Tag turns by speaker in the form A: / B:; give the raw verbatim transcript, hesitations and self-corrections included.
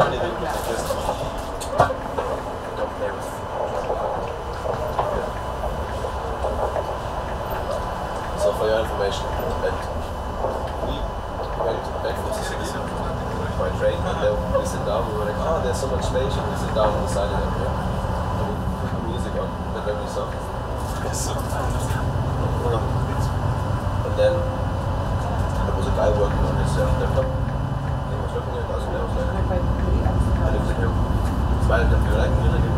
A: only thing is just don't play with. So for your information, and we went back to the city by train, and then we sit down, we were like, oh, there's so much space, and we sit down on the side of it, yeah. And we put the music on, but then we saw. And then there was a guy working on his uh, laptop. He was looking at us, and I was like, I looked at him, smiled at him, we were like,